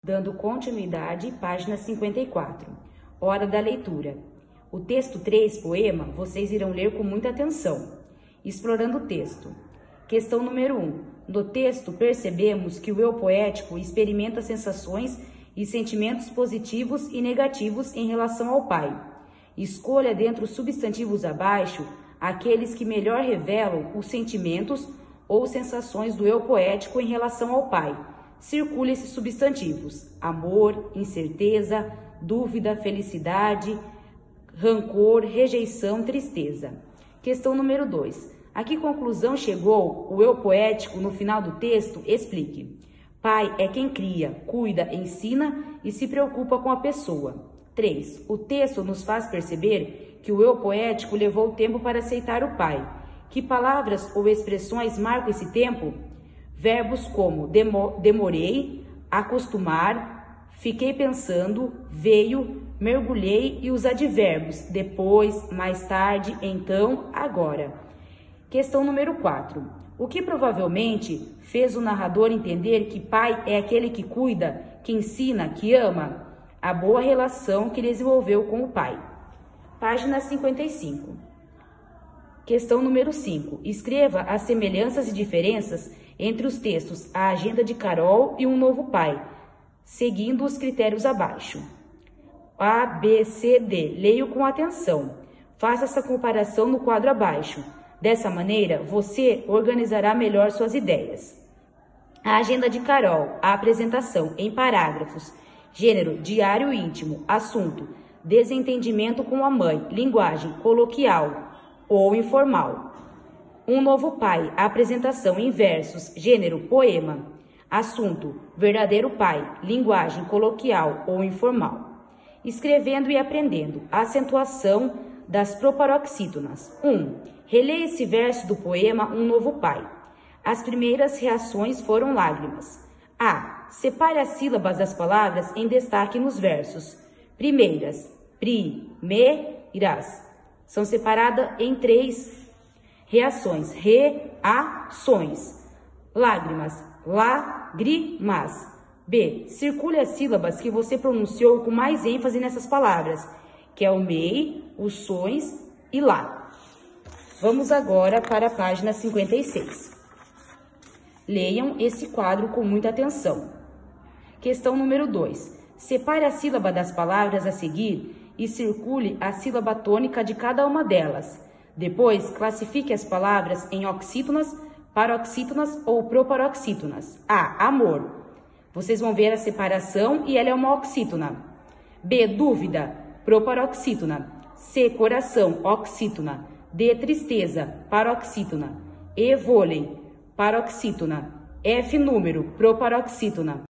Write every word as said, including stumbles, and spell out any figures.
Dando continuidade, página cinquenta e quatro. Hora da leitura. O texto três, poema, vocês irão ler com muita atenção. Explorando o texto. Questão número um. No texto, percebemos que o eu poético experimenta sensações e sentimentos positivos e negativos em relação ao pai. Escolha dentre os substantivos abaixo aqueles que melhor revelam os sentimentos ou sensações do eu poético em relação ao pai. Circule esses substantivos: amor, incerteza, dúvida, felicidade, rancor, rejeição, tristeza. Questão número dois. A que conclusão chegou o eu poético no final do texto? Explique. Pai é quem cria, cuida, ensina e se preocupa com a pessoa. três. O texto nos faz perceber que o eu poético levou tempo para aceitar o pai. Que palavras ou expressões marcam esse tempo? Verbos como demo, demorei, acostumar, fiquei pensando, veio, mergulhei e os advérbios depois, mais tarde, então, agora. Questão número quatro. O que provavelmente fez o narrador entender que pai é aquele que cuida, que ensina, que ama? A boa relação que ele desenvolveu com o pai. Página cinquenta e cinco. Questão número cinco. Escreva as semelhanças e diferenças entre os textos A Agenda de Carol e Um Novo Pai, seguindo os critérios abaixo. A, B, C, D. Leio com atenção. Faça essa comparação no quadro abaixo. Dessa maneira, você organizará melhor suas ideias. A Agenda de Carol, a apresentação em parágrafos. Gênero, diário íntimo. Assunto, desentendimento com a mãe. Linguagem, coloquial ou informal. Um Novo Pai, a apresentação em versos. Gênero, poema. Assunto, verdadeiro pai. Linguagem, coloquial ou informal. Escrevendo e aprendendo. A acentuação das proparoxítonas. um. Releia esse verso do poema Um Novo Pai. As primeiras reações foram lágrimas. A. Separe as sílabas das palavras em destaque nos versos. Primeiras, pri, me, irás. São separadas em três reações. Reações. Lágrimas, lágrimas. B. Circule as sílabas que você pronunciou com mais ênfase nessas palavras, que é o mei, os sons e lá. Vamos agora para a página cinquenta e seis. Leiam esse quadro com muita atenção. Questão número dois. Separe a sílaba das palavras a seguir e circule a sílaba tônica de cada uma delas. Depois, classifique as palavras em oxítonas, paroxítonas ou proparoxítonas. A. Amor. Vocês vão ver a separação e ela é uma oxítona. B. Dúvida, proparoxítona. C. Coração, oxítona. D. Tristeza, paroxítona. E. Vôlei, paroxítona. F. Número, proparoxítona.